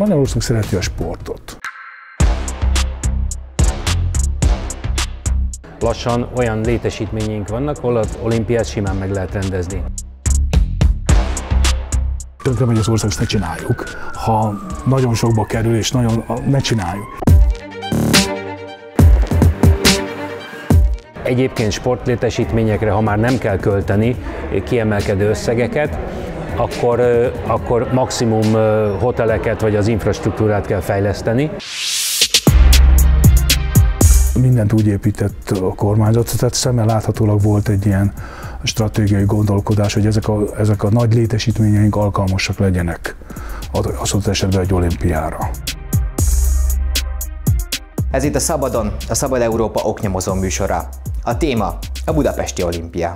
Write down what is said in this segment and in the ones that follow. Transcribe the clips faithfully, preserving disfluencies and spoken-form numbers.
Magyarország szereti a sportot. Lassan olyan létesítményeink vannak, ahol az olimpiát simán meg lehet rendezni. Tönkre megy az ország, ezt ne csináljuk. Ha nagyon sokba kerül, és nagyon, ne csináljuk. Egyébként sportlétesítményekre, ha már nem kell költeni kiemelkedő összegeket, akkor, akkor maximum hoteleket vagy az infrastruktúrát kell fejleszteni. Mindent úgy épített a kormányzat, tehát szemmel láthatólag volt egy ilyen stratégiai gondolkodás, hogy ezek a, ezek a nagy létesítményeink alkalmasak legyenek az adott esetben egy olimpiára. Ez itt a Szabadon, a Szabad Európa oknyomozó műsora. A téma a budapesti olimpia.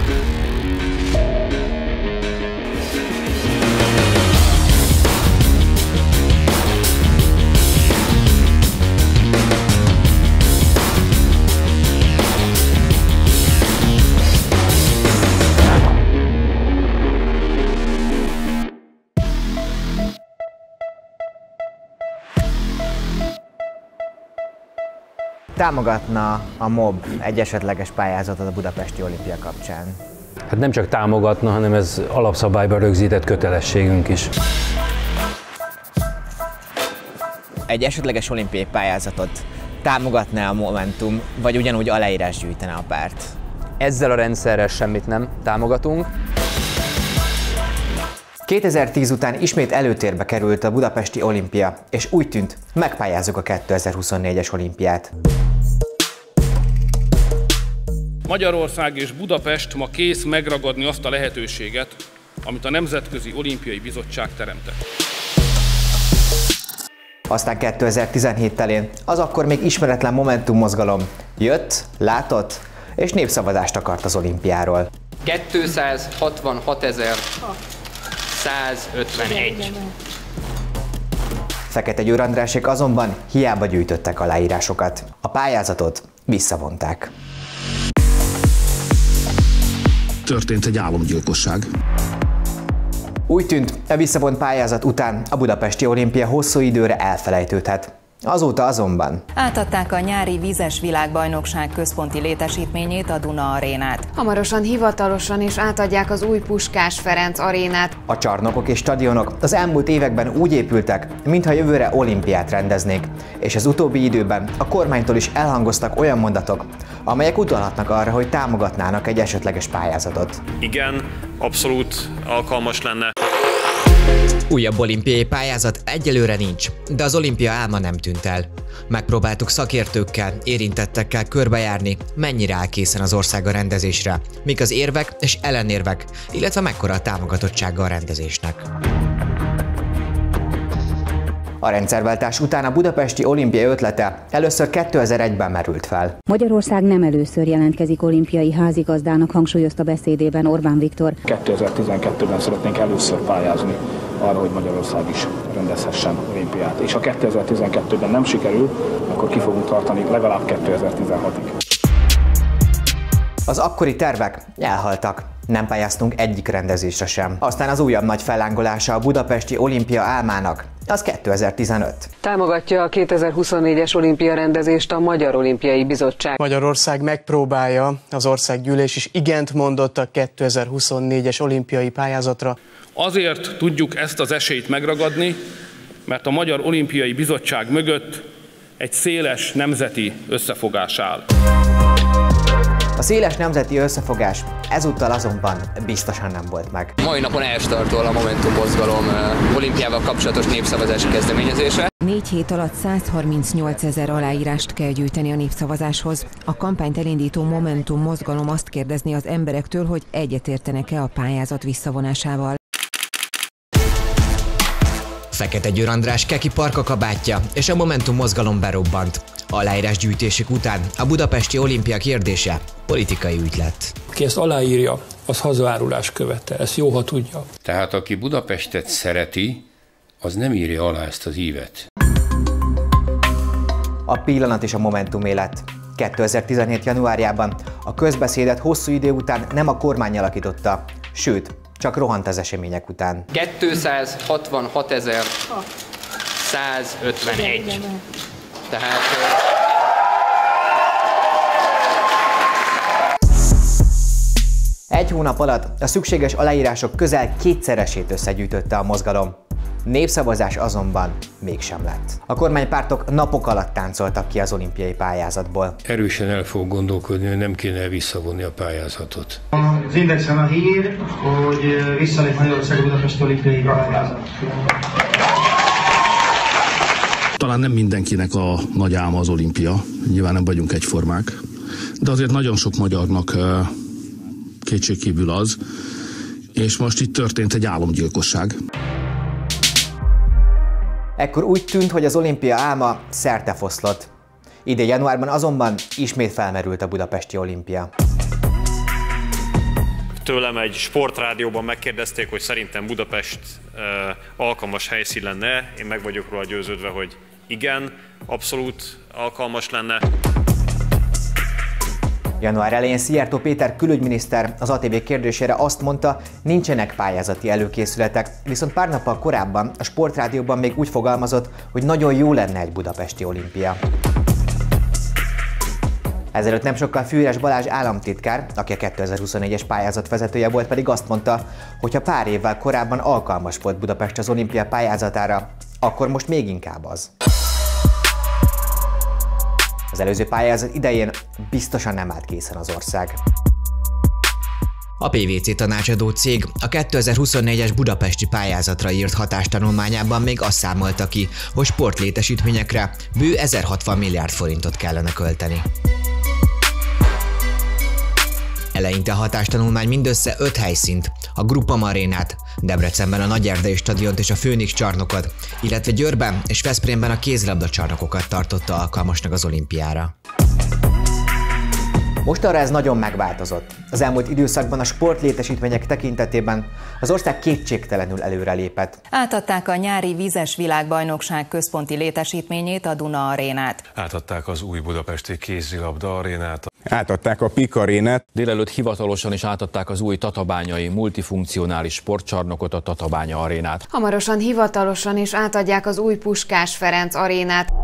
Támogatna a MOB egy esetleges pályázatot a budapesti olimpia kapcsán? Hát nem csak támogatna, hanem ez alapszabályban rögzített kötelességünk is. Egy esetleges olimpiai pályázatot támogatná a Momentum, vagy ugyanúgy aláírás gyűjtene a párt? Ezzel a rendszerrel semmit nem támogatunk. kétezer-tíz után ismét előtérbe került a budapesti olimpia, és úgy tűnt, megpályázzuk a kétezer-huszonnégyes olimpiát. Magyarország és Budapest ma kész megragadni azt a lehetőséget, amit a Nemzetközi Olimpiai Bizottság teremtett. Aztán kétezer-tizenhét telén az akkor még ismeretlen Momentum mozgalom jött, látott és népszavazást akart az olimpiáról. kétszázhatvanhatezer-százötvenegy. Fekete Győr Andrásék azonban hiába gyűjtöttek aláírásokat. A pályázatot visszavonták. Történt egy álomgyilkosság. Úgy tűnt, a visszavont pályázat után a budapesti olimpia hosszú időre elfelejtődhet. Azóta azonban átadták a nyári vízes világbajnokság központi létesítményét, a Duna arénát. Hamarosan hivatalosan is átadják az új Puskás Ferenc arénát. A csarnokok és stadionok az elmúlt években úgy épültek, mintha jövőre olimpiát rendeznék, és az utóbbi időben a kormánytól is elhangoztak olyan mondatok, amelyek utalhatnak arra, hogy támogatnának egy esetleges pályázatot. Igen, abszolút alkalmas lenne. Újabb olimpiai pályázat egyelőre nincs, de az olimpia álma nem tűnt el. Megpróbáltuk szakértőkkel, érintettekkel körbejárni, mennyire áll készen az ország a rendezésre, mik az érvek és ellenérvek, illetve mekkora a támogatottsága a rendezésnek. A rendszerváltás után a budapesti olimpia ötlete először kétezer-egyben merült fel. Magyarország nem először jelentkezik olimpiai házigazdának, hangsúlyozta beszédében Orbán Viktor. kétezer-tizenkettőben szeretnénk először pályázni arra, hogy Magyarország is rendezhessen olimpiát. És ha kétezer-tizenkettőben nem sikerül, akkor ki fogunk tartani legalább kétezer-tizenhatig. Az akkori tervek elhaltak. Nem pályáztunk egyik rendezésre sem. Aztán az újabb nagy fellángolása a budapesti olimpia álmának, az kétezer-tizenöt. Támogatja a kétezer-huszonnégyes olimpia rendezést a Magyar Olimpiai Bizottság. Magyarország megpróbálja, az országgyűlés is igent mondott a kétezer-huszonnégyes olimpiai pályázatra. Azért tudjuk ezt az esélyt megragadni, mert a Magyar Olimpiai Bizottság mögött egy széles nemzeti összefogás áll. A széles nemzeti összefogás ezúttal azonban biztosan nem volt meg. Mai napon elstartol a Momentum mozgalom olimpiával kapcsolatos népszavazási kezdeményezése. Négy hét alatt százharmincnyolcezer aláírást kell gyűjteni a népszavazáshoz. A kampányt elindító Momentum mozgalom azt kérdezni az emberektől, hogy egyetértenek-e a pályázat visszavonásával. Fekete Győr András Keki parka kabátja és a Momentum mozgalom berobbant. Aláírásgyűjtésük után a budapesti olimpia kérdése politikai ügy lett. Aki ezt aláírja, az hazaárulás követte, ezt jó, ha tudja. Tehát aki Budapestet szereti, az nem írja alá ezt az ívet. A pillanat és a Momentum élet. kétezer-tizenhét januárjában a közbeszédet hosszú idő után nem a kormány alakította, sőt, csak rohant az események után. kétszázhatvanhatezer-százötvenegy. százötvenegy. Tehát... Egy hónap alatt a szükséges aláírások közel kétszeresét összegyűjtötte a mozgalom. Népszavazás azonban mégsem lett. A kormánypártok napok alatt táncoltak ki az olimpiai pályázatból. Erősen el fog gondolkodni, hogy nem kéne visszavonni a pályázatot. Az Indexen a hír, hogy visszalép Magyarország a budapesti olimpiai pályázat. Talán nem mindenkinek a nagy álma az olimpia, nyilván nem vagyunk egyformák, de azért nagyon sok magyarnak kétségkívül az, és most itt történt egy álomgyilkosság. Ekkor úgy tűnt, hogy az olimpia álma szertefoszlott. Idén januárban azonban ismét felmerült a budapesti olimpia. Tőlem egy sportrádióban megkérdezték, hogy szerintem Budapest uh, alkalmas helyszín lenne. Én meg vagyok róla győződve, hogy igen, abszolút alkalmas lenne. Január elején Szijjártó Péter külügyminiszter az á té vé kérdésére azt mondta, nincsenek pályázati előkészületek, viszont pár nappal korábban a sportrádióban még úgy fogalmazott, hogy nagyon jó lenne egy budapesti olimpia. Ezelőtt nem sokkal Fűrjes Balázs államtitkár, aki a kétezer-huszonnégyes pályázat vezetője volt, pedig azt mondta, hogy ha pár évvel korábban alkalmas volt Budapest az olimpia pályázatára, akkor most még inkább az. Az előző pályázat idején biztosan nem állt készen az ország. A pé vé cé tanácsadó cég a kétezer-huszonnégyes budapesti pályázatra írt hatástanulmányában még azt számolta ki, hogy sportlétesítményekre bő ezerhatvan milliárd forintot kellene költeni. Eleinte a hatástanulmány mindössze öt helyszínt, a Grupa Arénát, Debrecenben a Nagyerdei stadiont és a Főnix csarnokot, illetve Győrben és Veszprémben a kézilabda csarnokokat tartotta alkalmasnak az olimpiára. Mostanra ez nagyon megváltozott. Az elmúlt időszakban a sportlétesítmények tekintetében az ország kétségtelenül előrelépett. Átadták a nyári vízes világbajnokság központi létesítményét, a Duna Arénát. Átadták az új budapesti kézilabda arénát. Átadták a Pik Arénát. Délelőtt hivatalosan is átadták az új tatabányai multifunkcionális sportcsarnokot, a Tatabánya Arénát. Hamarosan hivatalosan is átadják az új Puskás Ferenc Arénát.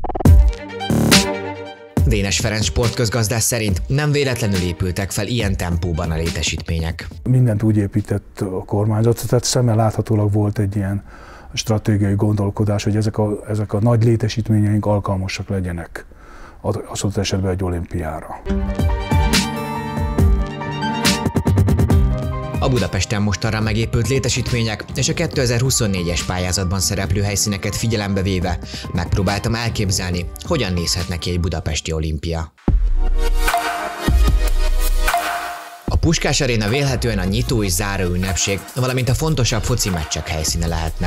Dénes Ferenc sportközgazdász szerint nem véletlenül épültek fel ilyen tempóban a létesítmények. Mindent úgy épített a kormányzat, tehát szemmel láthatólag volt egy ilyen stratégiai gondolkodás, hogy ezek a, ezek a nagy létesítményeink alkalmasak legyenek az adott esetben egy olimpiára. A Budapesten mostanra megépült létesítmények és a kétezer-huszonnégyes pályázatban szereplő helyszíneket figyelembe véve megpróbáltam elképzelni, hogyan nézhetne ki egy budapesti olimpia. A Puskás Aréna vélhetően a nyitó és záró ünnepség, valamint a fontosabb foci meccsek helyszíne lehetne.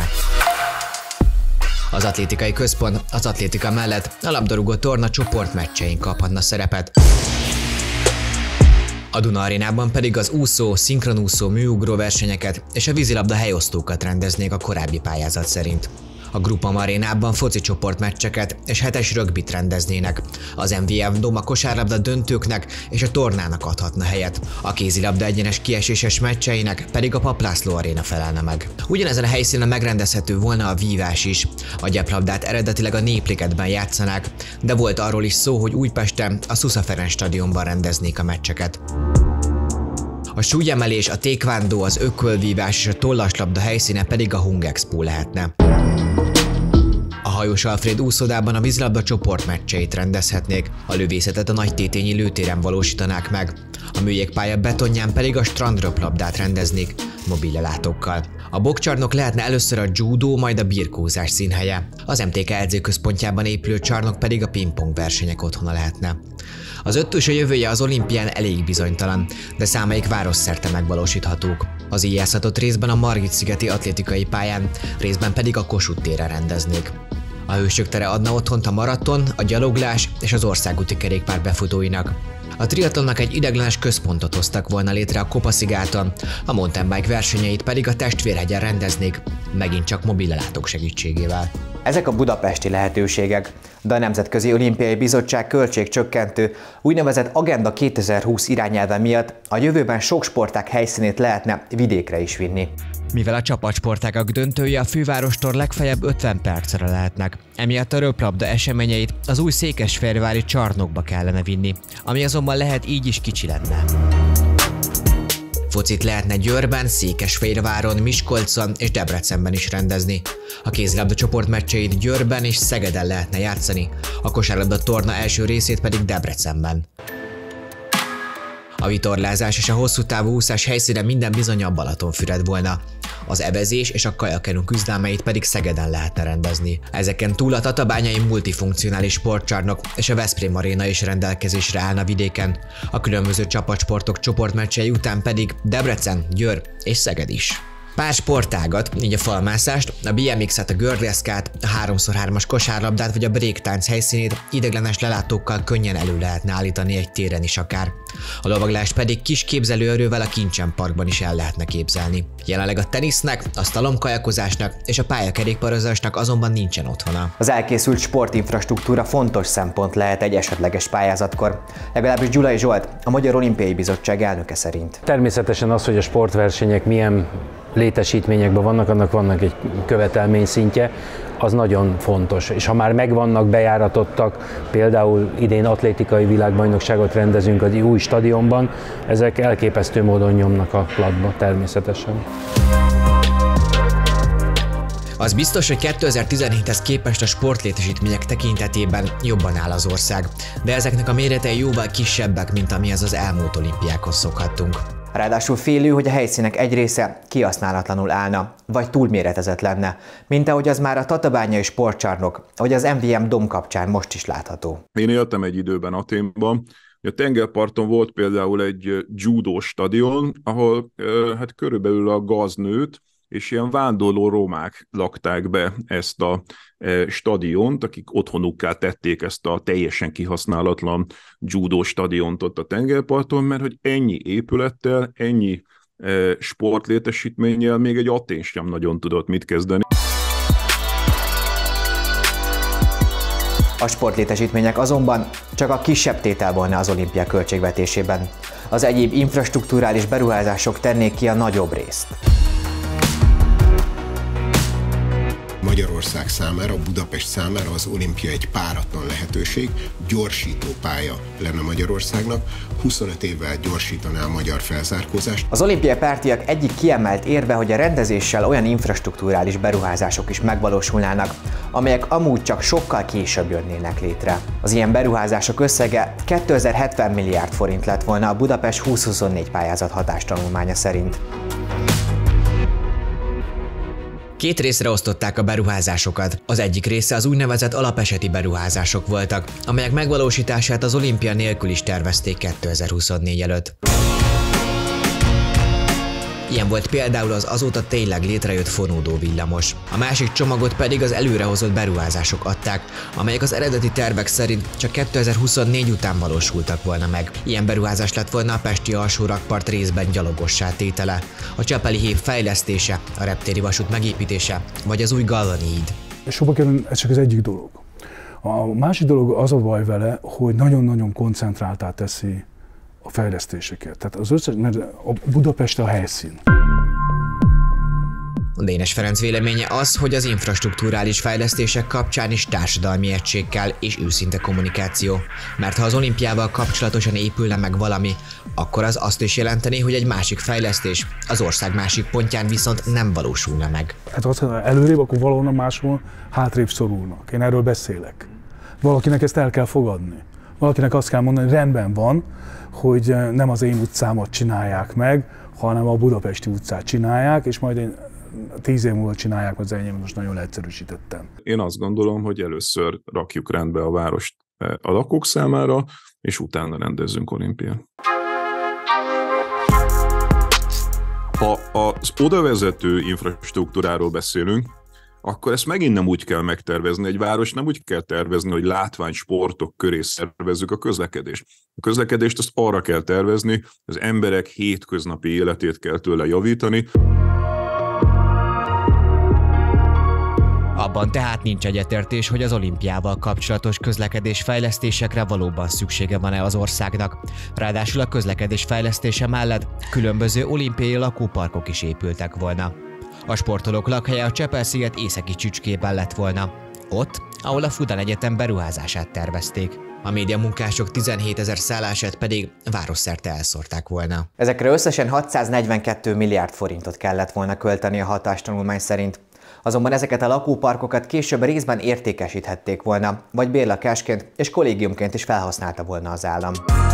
Az atlétikai központ az atlétika mellett a labdarúgó torna csoportmeccsein kaphatna szerepet. A Duna Arénában pedig az úszó, szinkronúszó műugró versenyeket és a vízilabda helyosztókat rendeznék a korábbi pályázat szerint. A Grupa Arénában foci csoportmeccseket és hetes rögbit rendeznének. Az em vé ef Doma kosárlabda döntőknek és a tornának adhatna helyet. A kézilabda egyenes kieséses meccseinek pedig a Papp László Aréna felelne meg. Ugyanezen a helyszínen megrendezhető volna a vívás is. A gyeplabdát eredetileg a Népligetben játszanák, de volt arról is szó, hogy Újpesten a Szusza Ferenc stadionban rendeznék a meccseket. A súlyemelés, a taekwondo, az ökölvívás és a tollaslabda helyszíne pedig a Hungexpo lehetne. A Hajós Alfréd úszodában a vízilabda csoportmeccseit rendezhetnék, a lövészetet a Nagytétényi lőtéren valósítanák meg, a műjégpálya betonján pedig a strandröplabdát rendeznék mobillelátókkal. A bokcsarnok lehetne először a judó, majd a birkózás színhelye, az em té ká edzőközpontjában épülő csarnok pedig a pingpong versenyek otthona lehetne. Az öttős a jövője az olimpián elég bizonytalan, de számaik városszerte megvalósíthatók. Az íjászatot részben a Margit-szigeti atlétikai pályán, részben pedig a Kossuth téren rendeznék. A Hősök tere adna otthont a maraton, a gyaloglás és az országúti kerékpár befutóinak. A triatlonnak egy ideiglenes központot hoztak volna létre a Kopaszigáton, a mountainbike versenyeit pedig a Testvérhegyen rendeznék, megint csak mobillelátók segítségével. Ezek a budapesti lehetőségek De a Nemzetközi Olimpiai Bizottság költségcsökkentő úgynevezett Agenda kétezer-húsz irányelve miatt a jövőben sok sportág helyszínét lehetne vidékre is vinni. Mivel a csapatsportágak döntője a fővárostól legfeljebb ötven percre lehetnek, emiatt a röplabda eseményeit az új székesfehérvári csarnokba kellene vinni, ami azonban lehet így is kicsi lenne. Focit lehetne Győrben, Székesfehérváron, Miskolcon és Debrecenben is rendezni. A kézilabda csoportmeccseit Győrben és Szegeden lehetne játszani, a kosárlabda torna első részét pedig Debrecenben. A vitorlázás és a hosszú távú úszás helyszíne minden bizonnyal Balatonfüred volna. Az evezés és a kajakenu küzdelmeit pedig Szegeden lehetne rendezni. Ezeken túl a tatabányai multifunkcionális sportcsarnok és a Veszprém aréna is rendelkezésre állna vidéken. A különböző csapatsportok csoportmeccsei után pedig Debrecen, Győr és Szeged is. Pár sportágat, így a falmászást, a bé em ikset, a gördeszkát, a három szor hármas kosárlabdát vagy a breaktánc helyszínét ideiglenes lelátókkal könnyen elő lehetne állítani egy téren is akár. A lovaglást pedig kis képzelőerővel a Kincsen Parkban is el lehetne képzelni. Jelenleg a tenisznek, a szlalomkajakozásnak és a pályakerékpározásnak azonban nincsen otthona. Az elkészült sportinfrastruktúra fontos szempont lehet egy esetleges pályázatkor, legalábbis Gyulai Zsolt, a Magyar Olimpiai Bizottság elnöke szerint. Természetesen az, hogy a sportversenyek milyen létesítményekben vannak, annak vannak egy követelmény szintje, az nagyon fontos. És ha már megvannak, bejáratottak, például idén atlétikai világbajnokságot rendezünk az új stadionban, ezek elképesztő módon nyomnak a platba természetesen. Az biztos, hogy kétezer-tizenhéthez képest a sportlétesítmények tekintetében jobban áll az ország, de ezeknek a méretei jóval kisebbek, mint amihez az elmúlt olimpiákon szokhattunk. Ráadásul félő, hogy a helyszínek egy része kihasználatlanul állna, vagy túlméretezett lenne, mint ahogy az már a tatabányai sportcsarnok, ahogy az em vé em Dom kapcsán most is látható. Én éltem egy időben Athénban, a tengerparton volt például egy judó stadion, ahol hát körülbelül a gaznőt és ilyen vándorló romák lakták be ezt a stadiont, akik otthonukká tették ezt a teljesen kihasználatlan judó stadiont ott a tengerparton, mert hogy ennyi épülettel, ennyi sportlétesítménnyel még egy Athén sem nagyon tudott mit kezdeni. A sportlétesítmények azonban csak a kisebb tétel volna az olimpia költségvetésében. Az egyéb infrastrukturális beruházások tennék ki a nagyobb részt. Magyarország számára, Budapest számára az olimpia egy páratlan lehetőség, gyorsító pálya lenne Magyarországnak, huszonöt évvel gyorsítaná a magyar felzárkózást. Az olimpiai pártiak egyik kiemelt érve, hogy a rendezéssel olyan infrastrukturális beruházások is megvalósulnának, amelyek amúgy csak sokkal később jönnének létre. Az ilyen beruházások összege kétezer-hetven milliárd forint lett volna a Budapest kétezer-huszonnégy pályázat hatástanulmánya szerint. Két részre osztották a beruházásokat. Az egyik része az úgynevezett alapeseti beruházások voltak, amelyek megvalósítását az olimpia nélkül is tervezték kétezer-huszonnégy előtt. Ilyen volt például az azóta tényleg létrejött fonódó villamos. A másik csomagot pedig az előrehozott beruházások adták, amelyek az eredeti tervek szerint csak kétezer-huszonnégy után valósultak volna meg. Ilyen beruházás lett volna a pesti alsórakpart részben gyalogossá tétele, a Csepeli híd fejlesztése, a reptéri vasút megépítése, vagy az új Galvani híd. Sokba kerül, ez csak az egyik dolog. A másik dolog az a baj vele, hogy nagyon-nagyon koncentráltá teszi a fejlesztéseket. Tehát az összes, mert a Budapest a helyszín. Dénes Ferenc véleménye az, hogy az infrastrukturális fejlesztések kapcsán is társadalmi egység kell és őszinte kommunikáció. Mert ha az olimpiával kapcsolatosan épülne meg valami, akkor az azt is jelenteni, hogy egy másik fejlesztés az ország másik pontján viszont nem valósulna meg. Hát ha előrébb, akkor valahonnan máshol hátrébb szorulnak. Én erről beszélek. Valakinek ezt el kell fogadni. Valakinek azt kell mondani, hogy rendben van, hogy nem az én utcámat csinálják meg, hanem a budapesti utcát csinálják, és majd én tíz év múlva csinálják, az enyém, most nagyon leegyszerűsítettem. Én azt gondolom, hogy először rakjuk rendbe a várost a lakók számára, és utána rendezzünk olimpiát. Ha az odavezető infrastruktúráról beszélünk, akkor ezt megint nem úgy kell megtervezni. Egy város nem úgy kell tervezni, hogy látványsportok köré szervezzük a közlekedést. A közlekedést azt arra kell tervezni, az emberek hétköznapi életét kell tőle javítani. Abban tehát nincs egyetértés, hogy az olimpiával kapcsolatos közlekedés fejlesztésekre valóban szüksége van-e az országnak. Ráadásul a közlekedés fejlesztése mellett különböző olimpiai lakóparkok is épültek volna. A sportolók lakhelye a Csepel-sziget északi csücskében lett volna. Ott, ahol a Fudan Egyetem beruházását tervezték. A médiamunkások tizenhétezer szállását pedig városszerte elszórták volna. Ezekre összesen hatszáznegyvenkettő milliárd forintot kellett volna költeni a hatástanulmány szerint. Azonban ezeket a lakóparkokat később részben értékesíthették volna, vagy bérlakásként és kollégiumként is felhasználta volna az állam.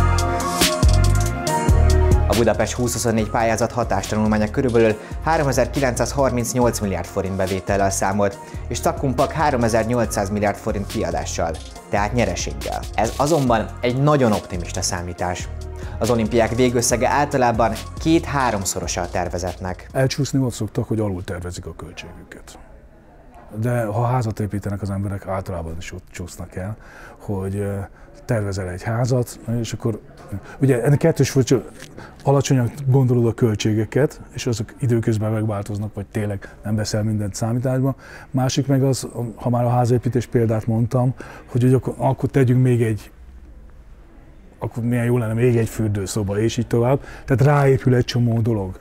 A Budapest húsz-huszonnégy pályázat hatástanulmánya körülbelül háromezer-kilencszázharmincnyolc milliárd forint bevétellel számolt, és Szakkumpak háromezer-nyolcszáz milliárd forint kiadással, tehát nyereséggel. Ez azonban egy nagyon optimista számítás. Az olimpiák végösszege általában két-háromszorosa a tervezetnek. Elcsúszni ott szoktak, hogy alul tervezik a költségüket. De ha házat építenek az emberek, általában is ott csúsznak el, hogy tervezel egy házat, és akkor ugye ennek kettős furcsa, alacsonyan gondolod a költségeket, és azok időközben megváltoznak, vagy tényleg nem veszel mindent számításba. Másik meg az, ha már a házépítés példát mondtam, hogy, hogy akkor, akkor tegyünk még egy, akkor milyen jó lenne még egy fürdőszoba, és így tovább. Tehát ráépül egy csomó dolog.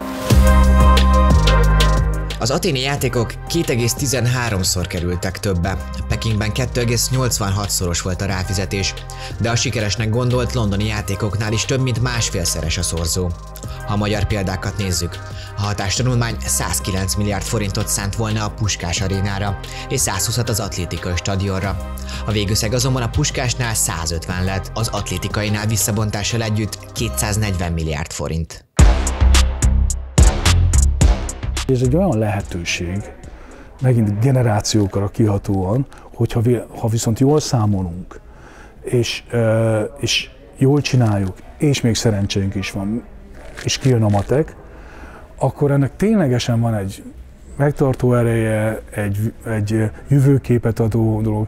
Az athéni játékok két egész tizenháromszor kerültek többe, Pekingben két egész nyolcvanhatszoros volt a ráfizetés, de a sikeresnek gondolt londoni játékoknál is több mint másfélszeres a szorzó. Ha a magyar példákat nézzük, a hatástanulmány százkilenc milliárd forintot szánt volna a Puskás arénára, és százhúszat az atlétikai stadionra. A végösszeg azonban a Puskásnál százötven lett, az atlétikainál visszabontással együtt kétszáznegyven milliárd forint. Ez egy olyan lehetőség, megint generációkra kihatóan, hogy ha, ha viszont jól számolunk, és, és jól csináljuk, és még szerencsénk is van, és kijön a matek, akkor ennek ténylegesen van egy megtartó ereje, egy, egy jövőképet adó dolog.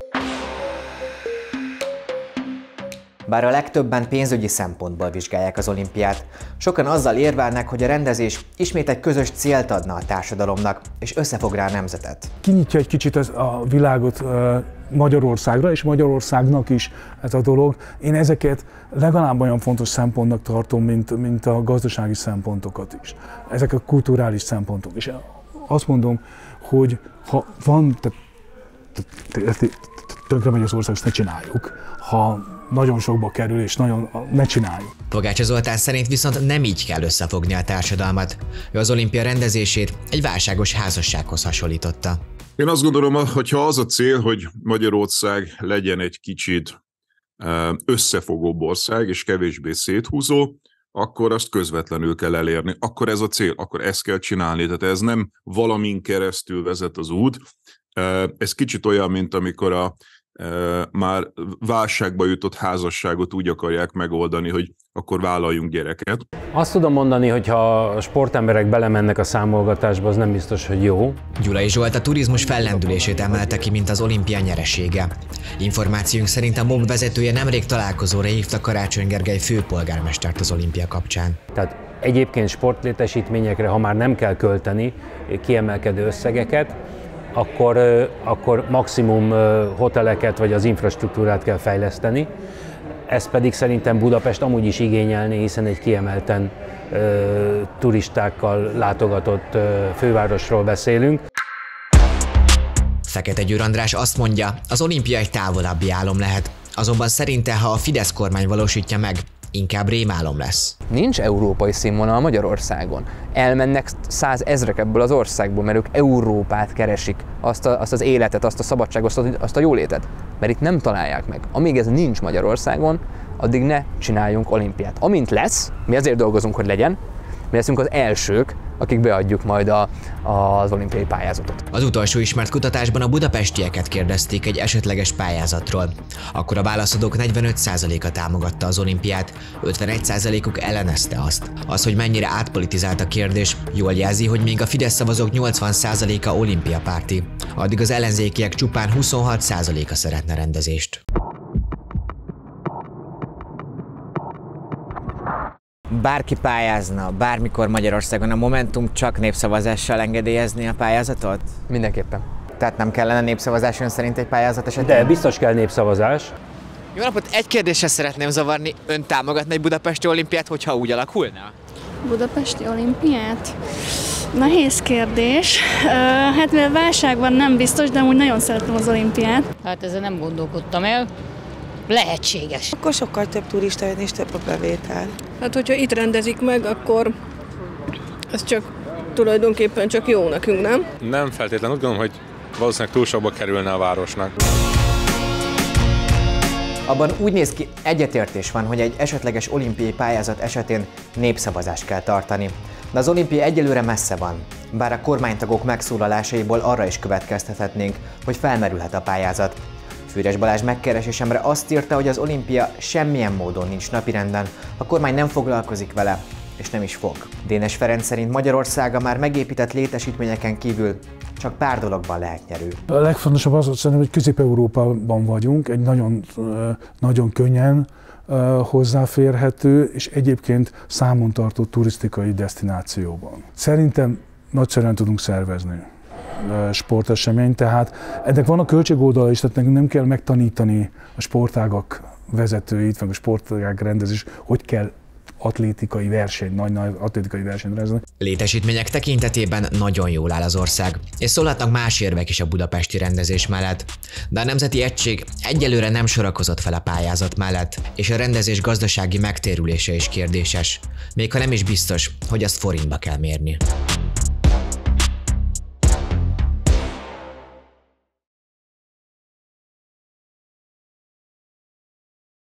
Bár a legtöbben pénzügyi szempontból vizsgálják az olimpiát, sokan azzal érvelnek, hogy a rendezés ismét egy közös célt adna a társadalomnak, és összefogná a nemzetet. Kinyitja egy kicsit a világot Magyarországra, és Magyarországnak is ez a dolog. Én ezeket legalább olyan fontos szempontnak tartom, mint, mint a gazdasági szempontokat is. Ezek a kulturális szempontok. És azt mondom, hogy ha van, tönkre megy az ország, ezt ne csináljuk. Ha nagyon sokba kerül, és nagyon ne csináljuk. Pogácsa Zoltán szerint viszont nem így kell összefogni a társadalmat. Ő az olimpia rendezését egy válságos házassághoz hasonlította. Én azt gondolom, hogy ha az a cél, hogy Magyarország legyen egy kicsit összefogóbb ország, és kevésbé széthúzó, akkor azt közvetlenül kell elérni. Akkor ez a cél, akkor ezt kell csinálni. Tehát ez nem valamin keresztül vezet az út. Ez kicsit olyan, mint amikor a már válságba jutott házasságot úgy akarják megoldani, hogy akkor vállaljunk gyereket. Azt tudom mondani, hogy ha a sportemberek belemennek a számolgatásba, az nem biztos, hogy jó. Gyulai Zsolt a turizmus fellendülését emelte ki, mint az olimpia nyeresége. Információink szerint a MOB vezetője nemrég találkozóra hívta Karácsony Gergely főpolgármestert az olimpia kapcsán. Tehát egyébként sportlétesítményekre, ha már nem kell költeni kiemelkedő összegeket, Akkor, akkor maximum hoteleket vagy az infrastruktúrát kell fejleszteni. Ezt pedig szerintem Budapest amúgy is igényelné, hiszen egy kiemelten ö, turistákkal látogatott ö, fővárosról beszélünk. Fekete Győr András azt mondja, az olimpia egy távolabbi álom lehet, azonban szerinte, ha a Fidesz kormány valósítja meg, inkább rémálom lesz. Nincs európai színvonal Magyarországon. Elmennek százezrek ebből az országból, mert ők Európát keresik, azt, a, azt az életet, azt a szabadságot, azt a, azt a jólétet. Mert itt nem találják meg. Amíg ez nincs Magyarországon, addig ne csináljunk olimpiát. Amint lesz, mi azért dolgozunk, hogy legyen, mi leszünk az elsők, akik beadjuk majd a, az olimpiai pályázatot. Az utolsó ismert kutatásban a budapestieket kérdezték egy esetleges pályázatról. Akkor a válaszadók negyvenöt százaléka támogatta az olimpiát, ötvenegy százalékuk ellenezte azt. Az, hogy mennyire átpolitizált a kérdés, jól jelzi, hogy még a Fidesz szavazók nyolcvan százaléka olimpiapárti, addig az ellenzékiek csupán huszonhat százaléka szeretne rendezést. Bárki pályázna, bármikor Magyarországon, a Momentum csak népszavazással engedélyezni a pályázatot? Mindenképpen. Tehát nem kellene népszavazás ön szerint egy pályázat esetén? De biztos kell népszavazás. Jó napot, egy kérdéssel szeretném zavarni. Ön támogatna egy budapesti olimpiát, hogyha úgy alakulna? Budapesti olimpiát? Nehéz kérdés. Hát mivel válság van, nem biztos, de úgy nagyon szeretem az olimpiát. Hát ezzel nem gondolkodtam el. Lehetséges. Akkor sokkal több turista jön és több a bevétel. Hát, hogyha itt rendezik meg, akkor ez csak tulajdonképpen csak jó nekünk, nem? Nem feltétlenül, úgy gondolom, hogy valószínűleg túl sokba kerülne a városnak. Abban úgy néz ki, egyetértés van, hogy egy esetleges olimpiai pályázat esetén népszavazást kell tartani. De az olimpia egyelőre messze van, bár a kormánytagok megszólalásaiból arra is következtethetnénk, hogy felmerülhet a pályázat. Fűres Balázs megkeresésemre azt írta, hogy az olimpia semmilyen módon nincs napirenden, a kormány nem foglalkozik vele, és nem is fog. Dénes Ferenc szerint Magyarország a már megépített létesítményeken kívül csak pár dologban lehet nyerő. A legfontosabb az, hogy szerintem, hogy Közép-Európában vagyunk, egy nagyon, nagyon könnyen hozzáférhető és egyébként számon tartó turisztikai desztinációban. Szerintem nagyszerűen tudunk szervezni sporteseményt, tehát ennek van a költségoldala is, tehát nekünk nem kell megtanítani a sportágak vezetőit, meg a sportágak rendezés, hogy kell atlétikai verseny, nagy-nagy atlétikai versenyt rendezni. Létesítmények tekintetében nagyon jól áll az ország, és szólhatnak más érvek is a budapesti rendezés mellett. De a Nemzeti Egység egyelőre nem sorakozott fel a pályázat mellett, és a rendezés gazdasági megtérülése is kérdéses, még ha nem is biztos, hogy azt forintba kell mérni.